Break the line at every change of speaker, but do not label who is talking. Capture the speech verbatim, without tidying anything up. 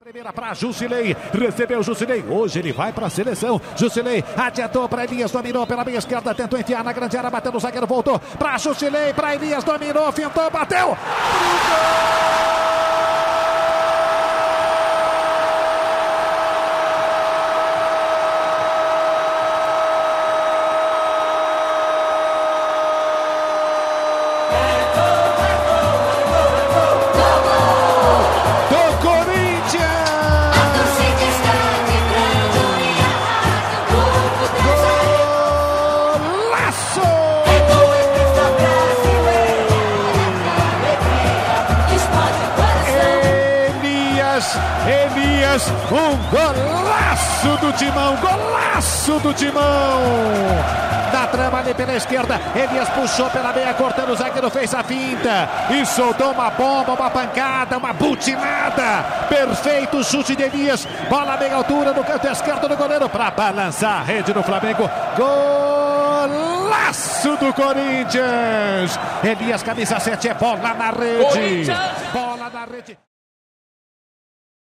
Primeira para Jusilei, recebeu Jusilei, hoje ele vai para a seleção. Jusilei adiantou para Elias, dominou pela meia esquerda, tentou enfiar na grande área, bateu no zagueiro, voltou para Jusilei, para Elias, dominou, fintou, bateu, pro gol! Elias, um golaço do Timão, golaço do Timão! Na trama ali pela esquerda, Elias puxou pela meia, cortando o zagueiro, fez a finta e soltou uma bomba, uma pancada, uma butinada. Perfeito chute de Elias, bola a meia altura no canto esquerdo do goleiro para balançar a rede do Flamengo. Golaço do Corinthians! Elias, camisa sete, é bola na rede. Bola na rede.